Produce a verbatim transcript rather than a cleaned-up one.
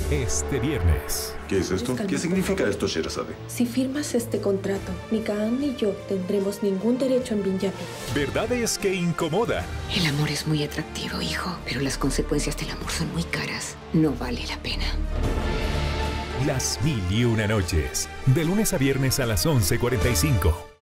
este viernes. ¿Qué es esto? ¿Qué significa esto, Sherazade? Si firmas este contrato, ni Kaan ni yo tendremos ningún derecho en Binyamin. Verdades que incomodan. El amor es muy atractivo, hijo, pero las consecuencias del amor son muy caras. No vale la pena. Las mil y una noches. De lunes a viernes a las once cuarenta y cinco.